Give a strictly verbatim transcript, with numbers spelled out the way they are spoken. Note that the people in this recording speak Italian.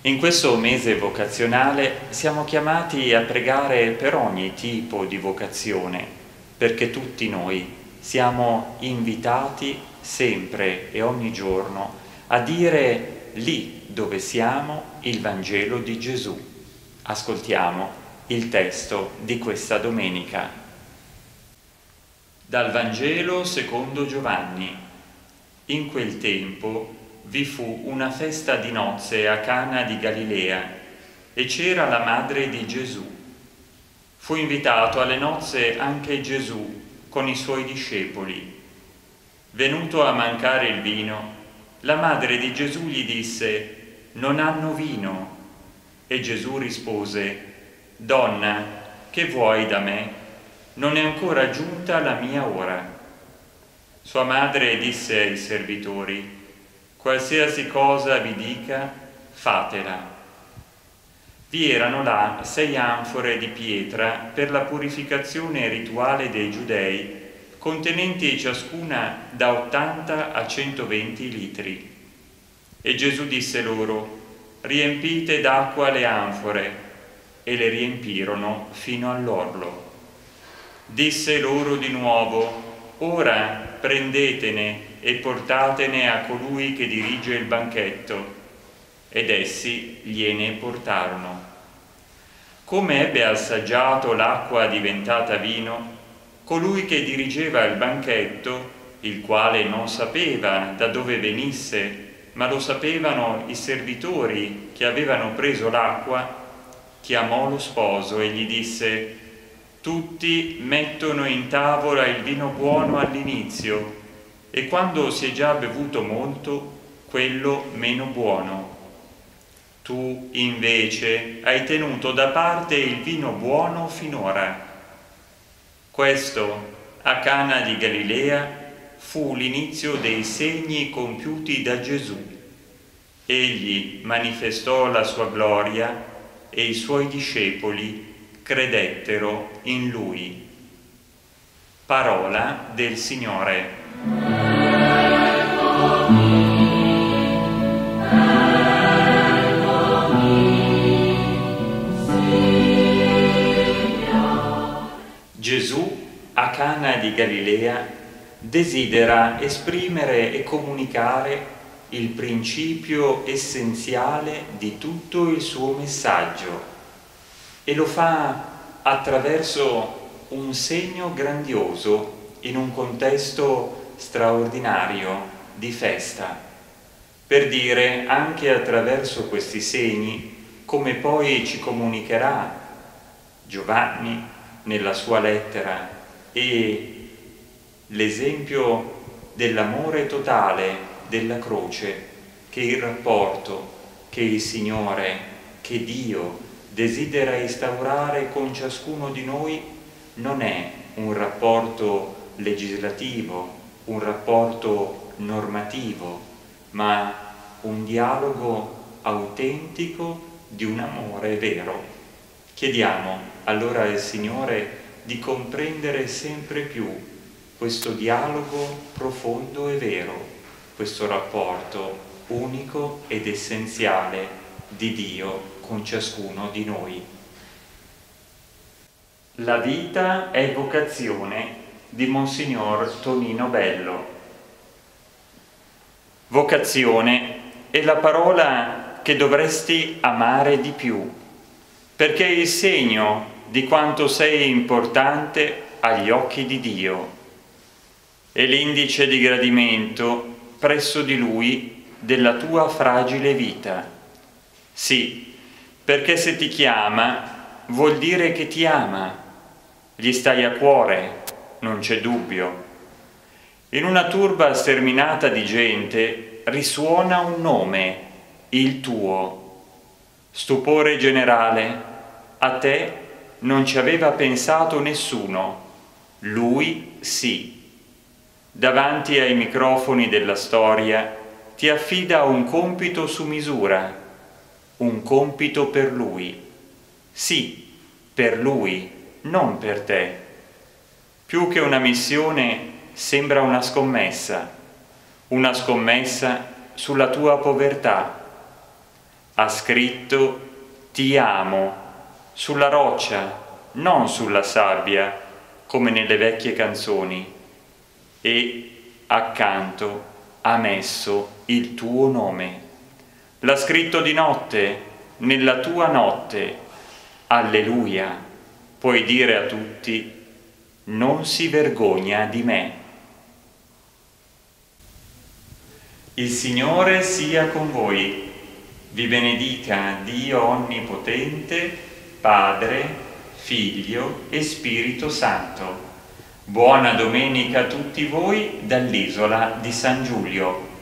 In questo mese vocazionale siamo chiamati a pregare per ogni tipo di vocazione, perché tutti noi siamo invitati sempre e ogni giorno a dire lì dove siamo il Vangelo di Gesù. Ascoltiamo il testo di questa domenica. Dal Vangelo secondo Giovanni. In quel tempo vi fu una festa di nozze a Cana di Galilea e c'era la madre di Gesù. Fu invitato alle nozze anche Gesù con i suoi discepoli. Venuto a mancare il vino, la madre di Gesù gli disse: «Non hanno vino». E Gesù rispose: «Donna, che vuoi da me? Non è ancora giunta la mia ora». Sua madre disse ai servitori: «Qualsiasi cosa vi dica, fatela». Vi erano là sei anfore di pietra per la purificazione rituale dei Giudei, contenenti ciascuna da ottanta a centoventi litri. E Gesù disse loro: «Riempite d'acqua le anfore», e le riempirono fino all'orlo. Disse loro di nuovo: «Ora prendetene e portatene a colui che dirige il banchetto». Ed essi gliene portarono. Come ebbe assaggiato l'acqua diventata vino, colui che dirigeva il banchetto, il quale non sapeva da dove venisse, ma lo sapevano i servitori che avevano preso l'acqua, chiamò lo sposo e gli disse: «Tutti mettono in tavola il vino buono all'inizio, e quando si è già bevuto molto, quello meno buono. Tu, invece, hai tenuto da parte il vino buono finora». Questo, a Cana di Galilea, fu l'inizio dei segni compiuti da Gesù. Egli manifestò la sua gloria e i suoi discepoli credettero in lui. Parola del Signore. Gesù, a Cana di Galilea, desidera esprimere e comunicare il principio essenziale di tutto il suo messaggio, e lo fa attraverso un segno grandioso in un contesto straordinario di festa, per dire anche attraverso questi segni, come poi ci comunicherà Giovanni nella sua lettera, e l'esempio dell'amore totale della croce, che il rapporto che il Signore, che Dio desidera instaurare con ciascuno di noi non è un rapporto legislativo, un rapporto normativo, ma un dialogo autentico di un amore vero. Chiediamo allora al Signore di comprendere sempre più questo dialogo profondo e vero, questo rapporto unico ed essenziale di Dio con ciascuno di noi. La vita è vocazione di Monsignor Tonino Bello. Vocazione è la parola che dovresti amare di più, perché è il segno di quanto sei importante agli occhi di Dio. È l'indice di gradimento presso di Lui della tua fragile vita. Sì, perché se ti chiama vuol dire che ti ama, gli stai a cuore, non c'è dubbio. In una turba sterminata di gente risuona un nome, il tuo. Stupore generale, a te non ci aveva pensato nessuno, lui sì. Davanti ai microfoni della storia ti affida un compito su misura, un compito per lui. Sì, per lui, non per te. Più che una missione sembra una scommessa, una scommessa sulla tua povertà. Ha scritto «Ti amo» sulla roccia, non sulla sabbia, come nelle vecchie canzoni, e accanto ha messo il tuo nome. L'ha scritto di notte, nella tua notte. Alleluia! Puoi dire a tutti: non si vergogna di me. Il Signore sia con voi. Vi benedica Dio Onnipotente, Padre, Figlio e Spirito Santo. Buona domenica a tutti voi dall'isola di San Giulio.